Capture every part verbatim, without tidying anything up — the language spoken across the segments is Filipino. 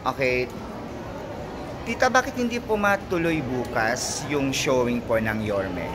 Okay. Tita, bakit hindi po matuloy bukas yung showing po ng Yorme?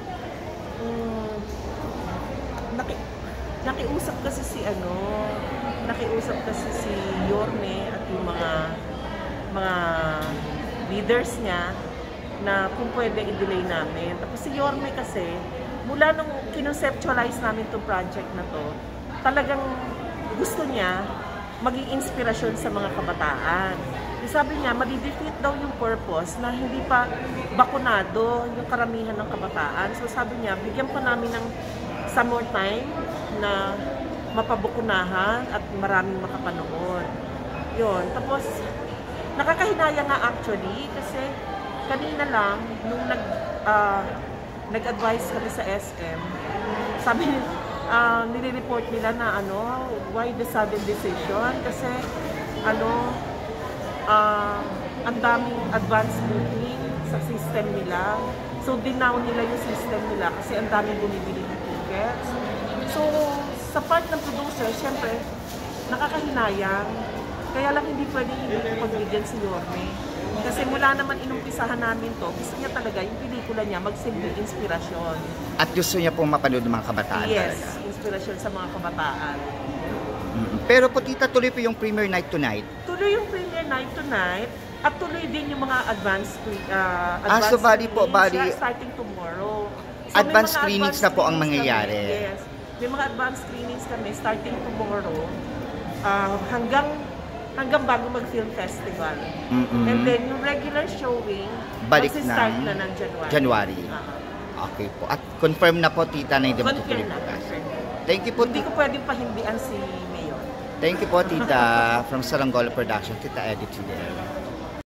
Hmm, naki, nakiusap kasi si ano, nakiusap kasi si Yorme at yung mga mga leaders niya na kung pwede i-delay namin. Tapos si Yorme kasi, mula nung kinonceptualize namin itong project na to, talagang gusto niya maging inspirasyon sa mga kabataan. E sabi niya, madidefeat daw yung purpose na hindi pa bakunado yung karamihan ng kabataan. So sabi niya, bigyan pa namin ng some more time na mapabukunahan at maraming makapanood. Yun. Tapos, nakakahinaya nga actually kasi kanina lang, nung nag, uh, nag-advise kami sa S M, sabi, uh, nire-report nila na ano, why the sudden decision? Kasi, ano, uh, ang daming advance booking sa system nila. So, dinaw nila yung system nila kasi ang daming bumibili ng tickets. So, sa part ng producer, syempre, nakakahinayang. Kaya lang hindi pwede hindi pagbigyan si Yorme. Kasi mula naman inumpisahan namin to, gusto niya talaga yung pelikula niya magsilbing inspirasyon. At gusto niya pong mapanood ng mga kabataan yes, talaga? Yes, inspirasyon sa mga kabataan. Mm-hmm. Pero po tita, tuloy po yung premiere night tonight? Tuloy yung premiere night tonight. At tuloy din yung mga advanced, uh, advanced ah, so bali po, bali, starting tomorrow. So advanced screenings na po ang mangyayari? Kami, yes. May mga advanced screenings kami starting tomorrow uh, hanggang hanggang bago mag-film festival. Mm-hmm. And then, yung regular showing, balik start na, na ng January. January. Uh-huh. Okay po. At confirm na po, tita, na hindi matutuloy na, bukas. confirm. Thank you po. Hindi ko pwedeng pahindian si Mayor. Thank you po, tita, from Salongola Production, Tita Edith Fidel.